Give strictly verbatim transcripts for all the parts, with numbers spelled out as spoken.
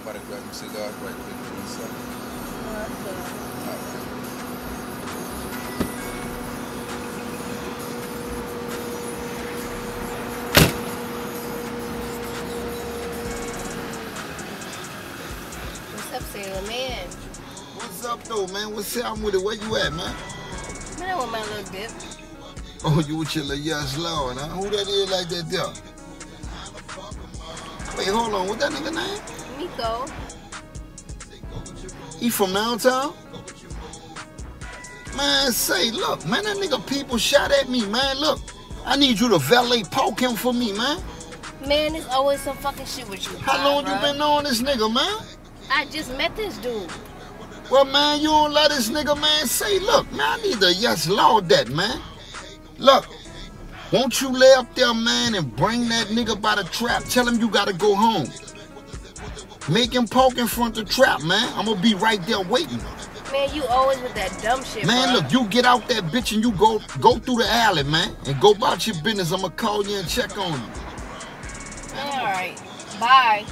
about to grab some cigars right quick for a second. What's up, sailor man? What's up, though, man? What's up with it? Where you at, man? Man, I want my little dip. Oh, you with your little yes Lord, huh? Who that is like that there? Wait, hold on. What that nigga name? Miko. He from downtown? Man, say, look, man, that nigga people shot at me, man. Look, I need you to valet poke him for me, man. Man, there's always some fucking shit with you. How long you been on this nigga, man? I just met this dude. Well, man, you don't let this nigga, man, say, look, man, I need to yes Lord that, man. Look, won't you lay up there, man, and bring that nigga by the trap? Tell him you gotta go home. Make him poke in front of the trap, man. I'm gonna be right there waiting. Man, you always with that dumb shit, man, bro. Look, you get out that bitch and you go go through the alley, man, and go about your business. I'm gonna call you and check on you. All right, bye.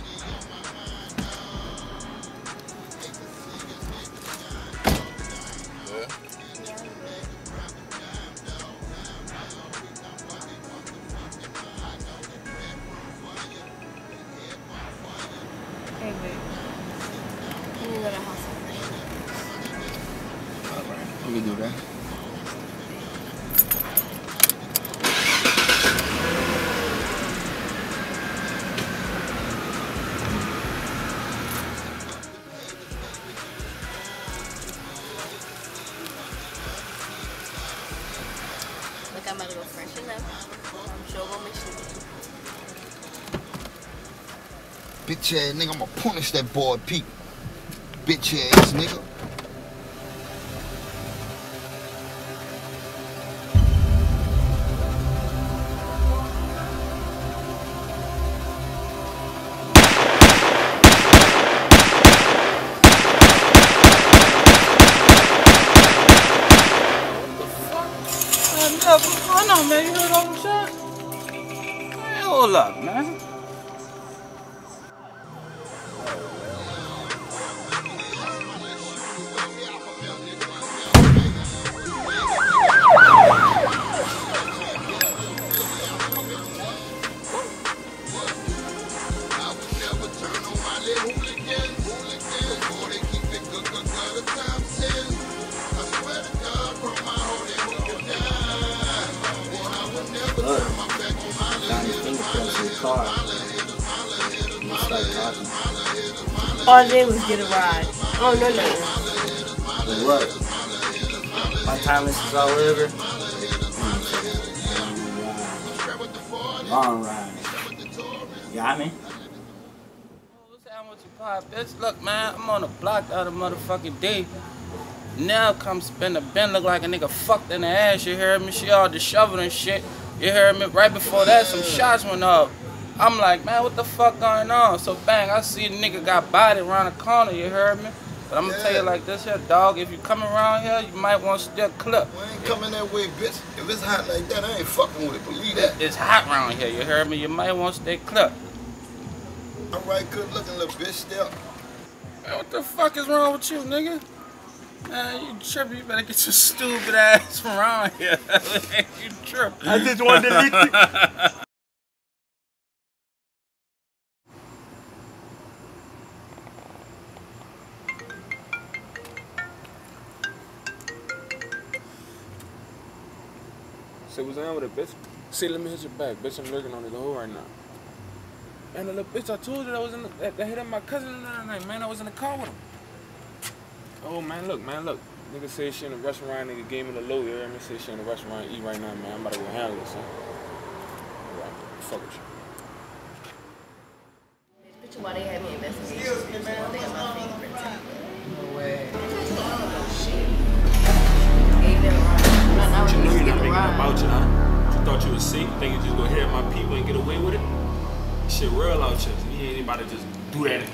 Hey, babe. You need to go to the house. All right, we can do that. Look, I'm about to go freshen up. I'm sure we'll make sure. Bitch ass nigga, I'm gonna punish that boy Pete. Bitch ass nigga. What's going on, man? You heard all the shots? Man, hold up, man. All I did was get a ride. Oh, no, no. But what? My time is all over. Long ride. You got me? What's happening with your pop, bitch? Look, man, I'm on the block the other motherfucking day. Now come spin the bin, look like a nigga fucked in the ass, you heard me? She all disheveled and shit. You heard me? Right before that, some shots went up. I'm like, man, what the fuck going on? So bang, I see a nigga got body around the corner, you heard me? But I'm gonna yeah. tell you like this here, dog, if you coming around here, you might want to still clip. Well, I ain't coming that way, bitch. If it's hot like that, I ain't fucking with it, believe that. It's hot around here, you heard me? You might want to stay clip. All right, good looking little bitch still. Man, what the fuck is wrong with you, nigga? Man, you tripping, you better get your stupid ass from around here. You tripping. I just wanted to leave you. Say what's down with it, bitch. See, let me hit your back, bitch. I'm lurking on the hole right now. And the little bitch, I told you that was in the, that, that hit up my cousin the other night, man. I was in the car with him. Oh, man, look, man, look. Nigga said she in the restaurant, nigga gave me the low, you hear me? Say she in the restaurant, eat right now, man. I'm about to go handle this, son. Alright, fuck with you. Bitch, why they had me investigation? Excuse me, man. They got my fingerprints. No way. Shit. Ain't never right. You know you're not making it about you, huh? You thought you was safe, you think you just go hit my people and get away with it? Shit real out here. You ain't about to just do that.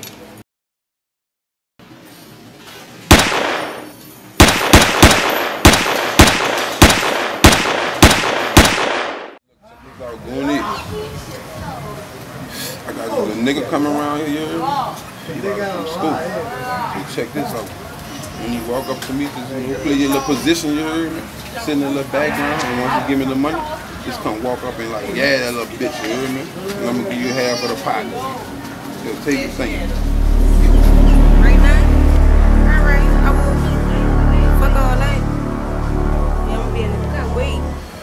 I got a nigga coming around here, you hear me? From school. So check this out. When you walk up to me, just you know, play your little position, you heard me? Sit in a little background, and once you give me the money, just come walk up and like, yeah, that little bitch, you heard me? And I'm gonna give you half of the pot. Just take the thing. Right now? Alright, I will. Fuck all that. Yeah, I'm gonna be in the car. Wait.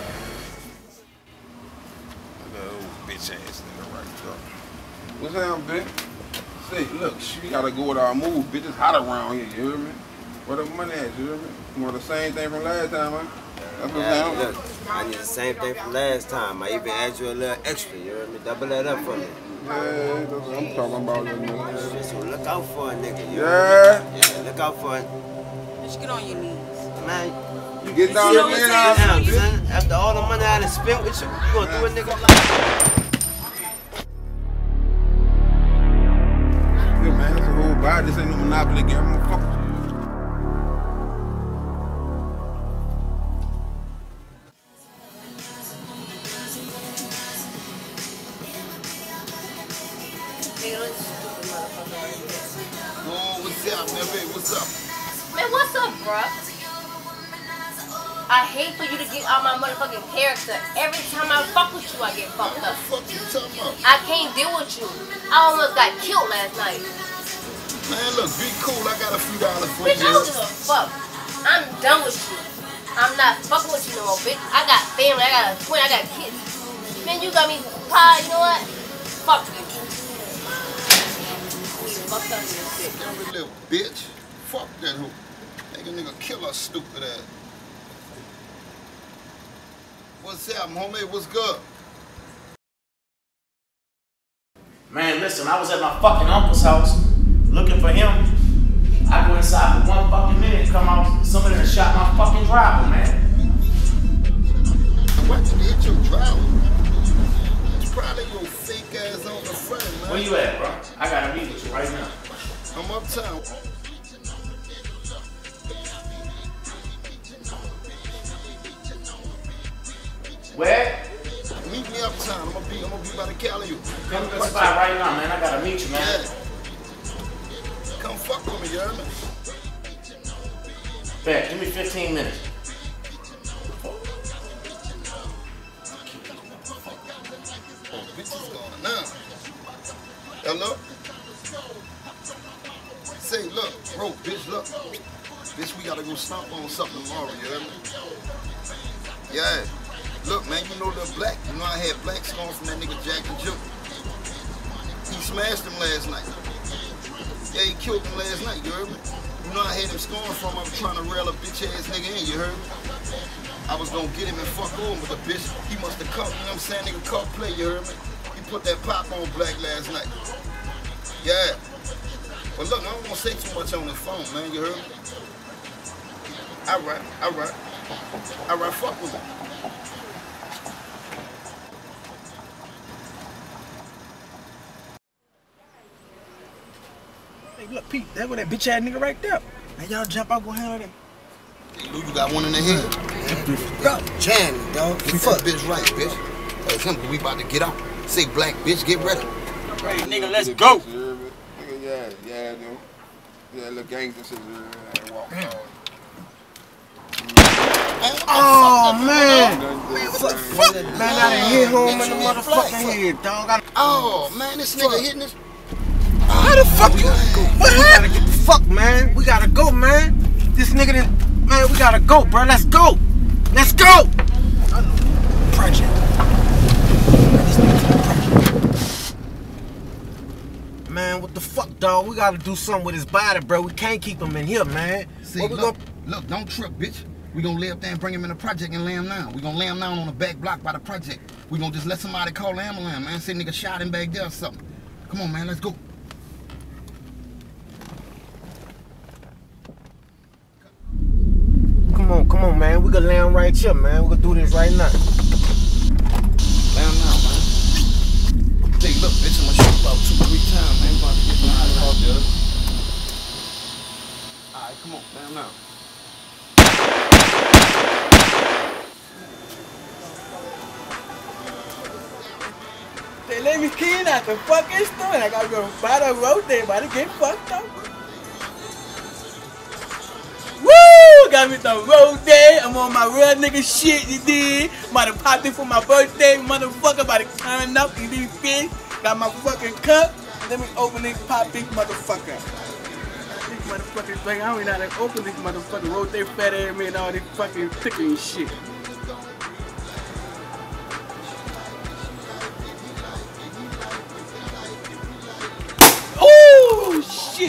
That old bitch ass nigga right there. What's up, bitch? Say, look, we gotta go with our move, bitch. It's hot around here, you hear me? Where the money at, you hear me? You want the same thing from last time, man? That's what yeah, I'm look, I need the same thing from last time. I even asked you a little extra, you heard me? Double that up for me. Yeah, that's what I'm talking about, little nigga. So look out for a nigga, you yeah. heard me? Yeah, look out for it. Bitch, get on your knees. Man, you get down you on your down, knees, son. After all the money I done spent with you, you gonna do a nigga like man, that's a whole body. This ain't no monopoly game. I'm gonna fuck with you. Oh, what's up, man? Babe, what's up? Man, what's up, bruh? I hate for you to get out my motherfucking character. Every time I fuck with you, I get fucked up. What the fuck you talking about? I can't deal with you. I almost got killed last night. Man, look, be cool. I got a few dollars for Bitch, I you. don't give a fuck. I'm done with you. I'm not fucking with you no more, bitch. I got family. I got a twin. I got kids. Man, you got me pie. You know what? Fuck you. Fucked up in this shit. Every little bitch. Fuck that hoe. Make a nigga kill her stupid ass. What's up, homie? What's good? Man, listen, I was at my fucking uncle's house looking for him. I go inside for one fucking minute, come out, somebody done shot my fucking driver, man. Why did you hit your driver? It's probably your fake ass on the front, man. Where you at, bro? I gotta meet with you right now. I'm uptown. Where? Meet me uptown. I'm gonna be, I'm gonna be by the Calliope. Come to the spot right now, man. I gotta meet you, man. Yeah. Come fuck with me, you heard me? Bet, give me fifteen minutes. Oh, bitch is going now. Hello? Say, look, bro, bitch, look. Bitch, we gotta go stomp on something tomorrow, you heard me? Yeah. Look, man, you know Lil Black. You know I had Black scorn from that nigga Jack and Joe. He smashed him last night. Yeah, he killed him last night, you heard me? You know I had him scorn from him. I was trying to rail a bitch ass nigga in, you heard me? I was gonna get him and fuck over him with the bitch. He must have caught, you know what I'm saying? Nigga caught play, you heard me? He put that pop on Black last night. Yeah. But look, I don't wanna say too much on the phone, man, you heard me? Alright, alright. Alright, fuck with him. Hey, look, Pete, that was that bitch ass nigga right there. Man, y'all jump out, go handle that. Hey, Lou, you got one in the head. Bro, Jam, dog. Get that bitch right, bitch. Hey, him, we about to get out. Say, black bitch, get ready. hey, nigga, let's go. Nigga, yeah, yeah, dude. Yeah, little gangster shit. Yeah, walk out. Oh, man. Man, what the fuck? Man, I done hit home in the motherfucking head, dog. Oh, man, this nigga hitting us. How the fuck you? What happened? We gotta get the fuck, man. We gotta go, man. This nigga didn't. Man, we gotta go, bro. Let's go. Let's go. Project. This nigga to the project. Man, what the fuck, dog? We gotta do something with his body, bro. We can't keep him in here, man. See, what we look, gonna... look, don't trip, bitch. We gonna lay up there and bring him in the project and lay him down. We gonna lay him down on the back block by the project. We gonna just let somebody call the ambulance, man. Say nigga shot him back there or something. Come on, man, let's go. Come on, come on, man. We gonna lay him right here, man. We gonna do this right now. Lay him down, man. Hey, look, bitch, I'm gonna shoot about two, three times, man. About to get my eyes off the other. All right, come on, lay him down. They let me kid out. at the fucking store and I gotta go buy the road there, about to get fucked up. Woo! Got me some road day. I'm on my real nigga shit, you did. About to pop in for my birthday, motherfucker. About to turn up, you did bitch. Got my fucking cup. Let me open this pop this motherfucker. This motherfucking thing, I don't even know how to open this motherfucking road day fat ass man and all this fucking cooking shit. Oh shit!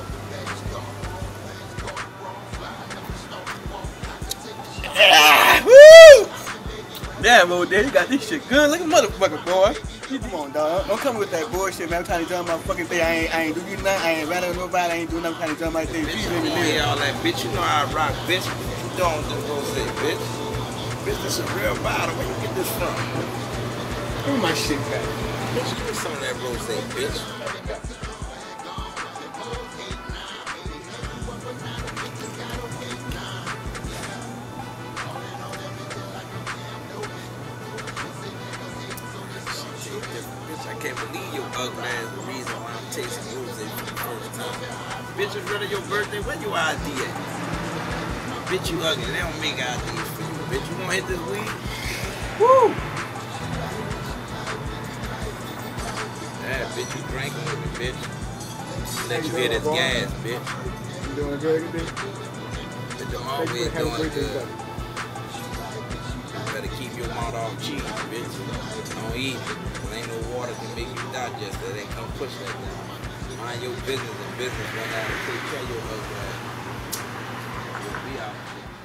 Ah, woo! Damn, old daddy got this shit good. Look at motherfucker, boy. Come on, dog. Don't come with that bullshit, man. I'm trying to drum my fucking thing. I ain't, I ain't do you nothing. I ain't running nobody. I ain't doing nothing. I'm trying to drum my thing. Bitch, you don't hear all that, bitch. You know how I rock, bitch. You don't just go say, bitch. Bitch, this is real bottle. Where you get this from? Give me my shit back. Bitch, give me some of that rose, bitch. I can't believe your ugly ass the reason why I'm tasting rose for the first time. Bitch, it's really your birthday. Where your I D at? Bitch, you ugly. They don't make I Ds for you. Bitch, you gonna hit this weed? Woo! Yeah, bitch, you drinking with me, bitch. Let you hit this gas, bitch. You doing good, bitch? Bitch, I'm always doing good. Better keep your mouth off cheese, bitch. Don't eat it. There ain't no water can make you digest that. They come push that down. Mind your business and business run out and take care of your husband. You'll be out.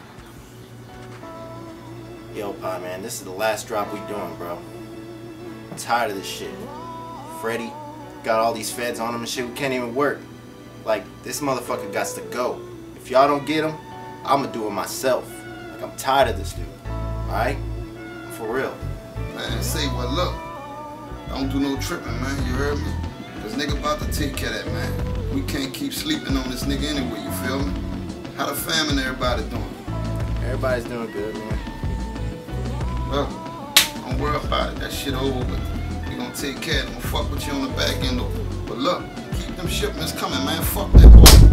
Yo, Pie, man, this is the last drop we doing, bro. I'm tired of this shit. Freddy got all these feds on him and shit. We can't even work. Like, this motherfucker got to go. If y'all don't get him, I'ma do it myself. Like, I'm tired of this dude. Alright? For real. Man, say what, look. Don't do no tripping, man. You heard me? This nigga about to take care of that, man. We can't keep sleeping on this nigga anyway, you feel me? How the fam and everybody doing? Everybody's doing good, man. Look, don't worry about it. That shit over with. We gonna take care of it. We'll fuck with you on the back end, though. But look, keep them shipments coming, man. Fuck that boy.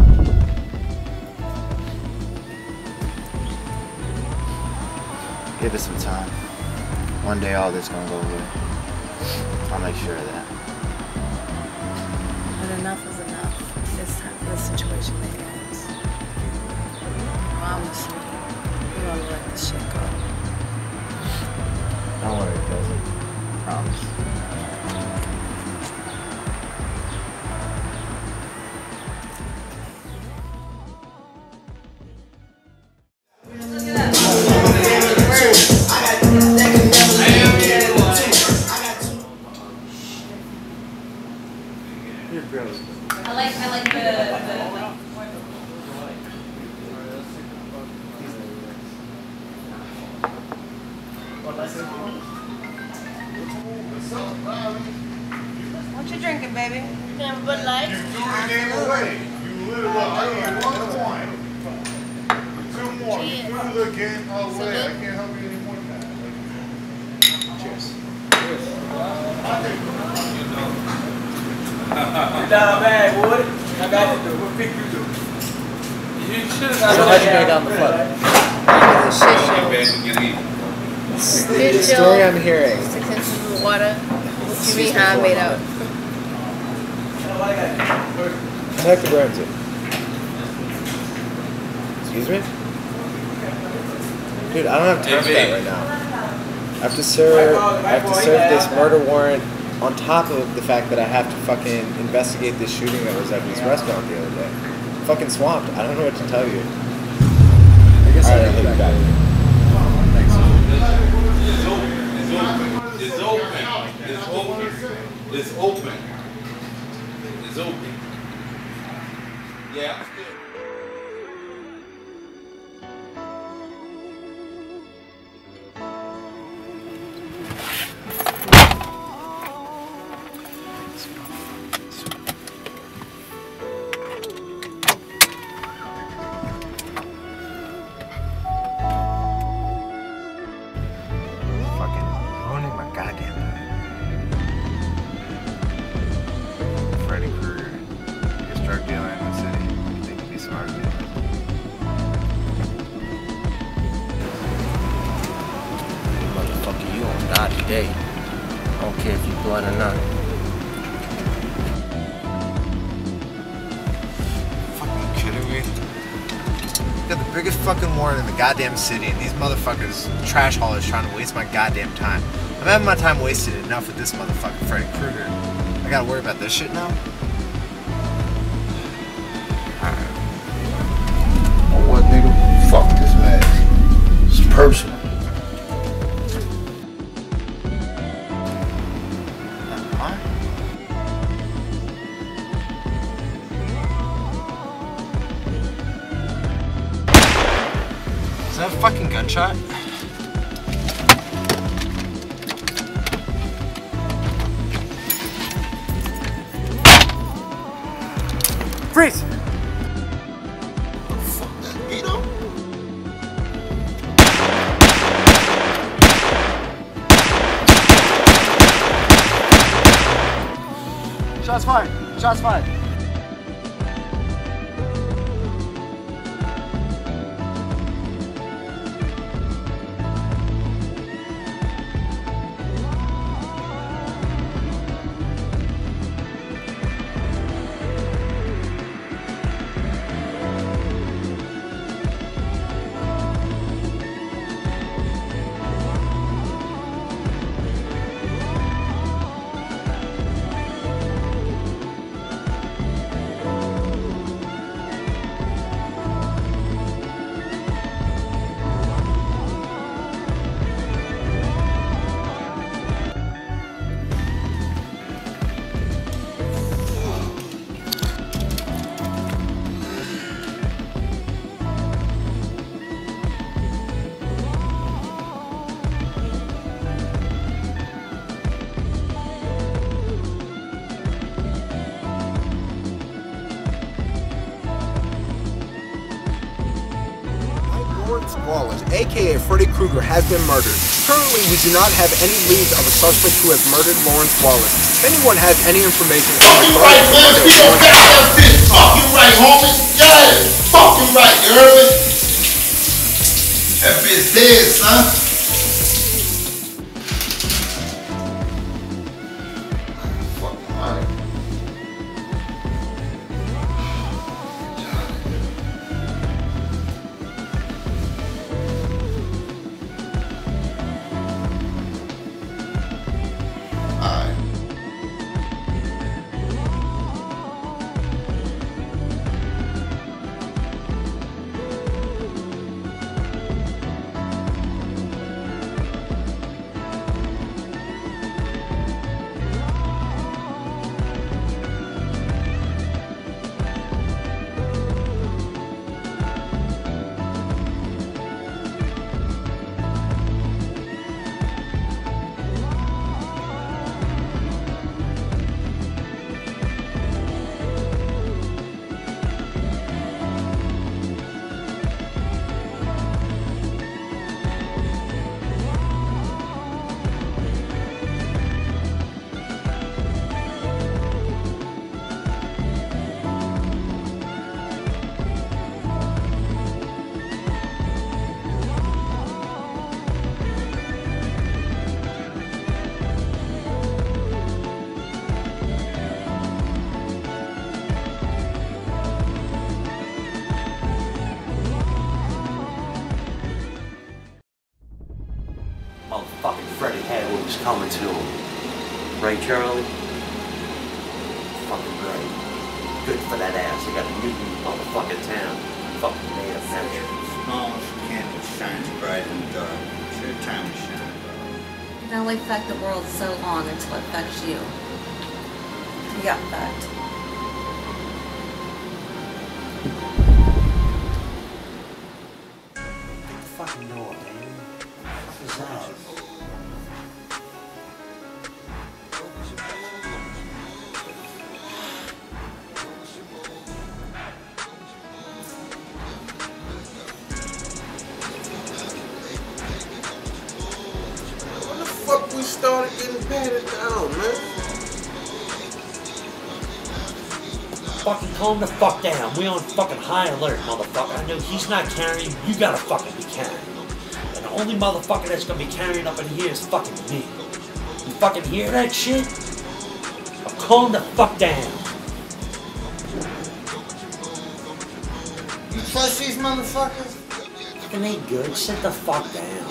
Give it some time. One day all this gonna go away. I'll make sure of that. But enough is enough. It's time for the situation that ends. Promise me, we're gonna let this shit go. Don't worry, cousin. Promise. I like, I like the, the What you drinking, baby? Damn Bud Light. Two more. You flew again all the way. I can't help you anymore than that. Cheers. You're down bad, boy. I got you, what pick you do? You should have So how'd you make on the flood? Shit show. The story I'm hearing. Six inches of water. What you mean how I made out? Detective Ramsey. Excuse me? Dude, I don't have time for that right now. I have to serve I have to serve this murder warrant on top of the fact that I have to fucking investigate this shooting that was at this restaurant the other day. I'm fucking swamped. I don't know what to tell you. I guess I'll hit you back. It's open. It's open. It's open. It's open. Yeah, I'm still. Fucking ruining my goddamn life. day. I don't care if you blood or not. Fucking kidding me? We got the biggest fucking warrant in the goddamn city, and these motherfuckers, trash haulers, trying to waste my goddamn time. I'm having my time wasted enough with this motherfucker, Freddy Krueger. I gotta worry about this shit now? Alright. Oh, what, nigga? Fuck this mask. It's personal. Is that a fucking gunshot? Freeze! Fuck that, Vito. Shots fired! Shots fired! Wallace, aka Freddy Krueger, has been murdered. Currently, we do not have any leads of a suspect who has murdered Lawrence Wallace. If anyone has any information, Fucking right, man. Speak your goddamn bitch. Fucking right, homie. Yeah. Fucking right, you heard me? That bitch dead, son. Motherfucking Freddy had what was coming to him. Right, Charlie? Fucking great. Good for that ass. I got a new motherfucking town. Fucking made of magic. Small candle shines bright in the dark. It's your time to shine, bro. It can only affect the world so long until it affects you. You got fucked. Fucking door, man. What is that? When the fuck we started getting patted down, man? Fucking calm the fuck down. We on fucking high alert, motherfucker. I know he's not carrying. You gotta fucking be carrying. And the only motherfucker that's gonna be carrying up in here is fucking me. You fucking hear that shit? I'll calm the fuck down. You trust these motherfuckers? Fucking ain't good. Sit the fuck down.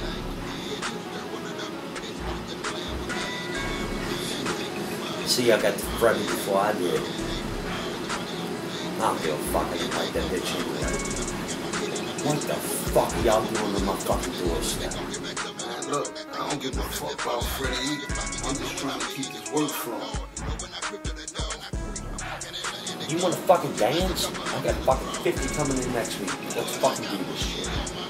See, I got the Freddy before I did. I don't give a fuck. I didn't like that bitch anyway. What the fuck are y'all doing on my fucking doorstep? Man, look, I don't give a fuck about Freddy either. I'm just trying to keep this work flowing. You wanna fucking dance? I got fucking fifty coming in next week. Let's fucking do this shit.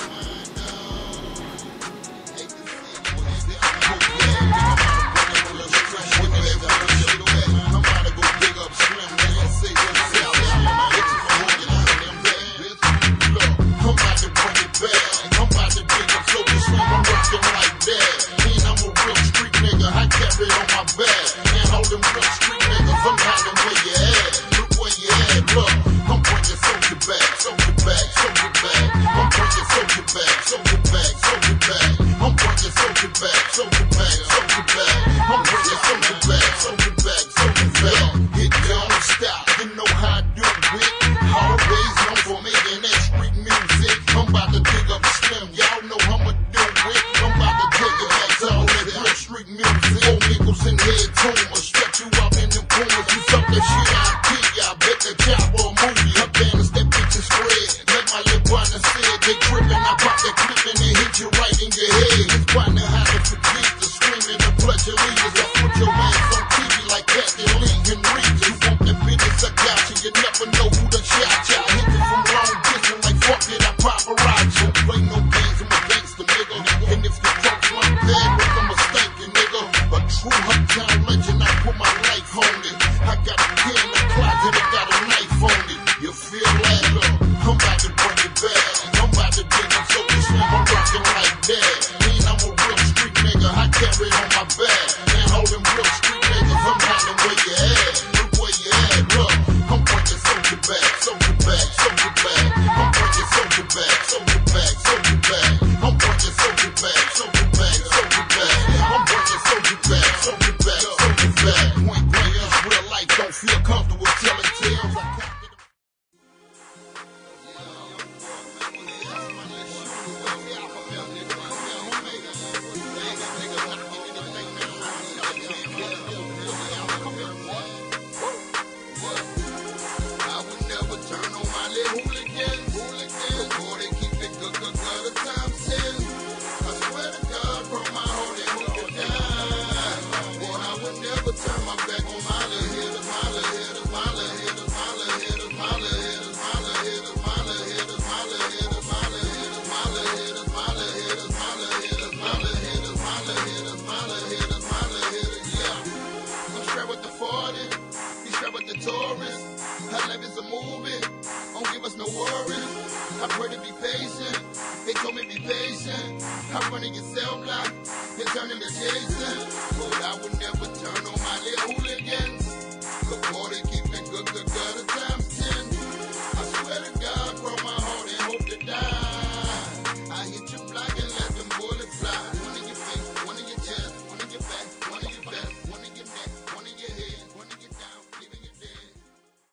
I'm running your cell block, you're turning to Jason. But I would never turn on my little hooligans. Look, boy, they keep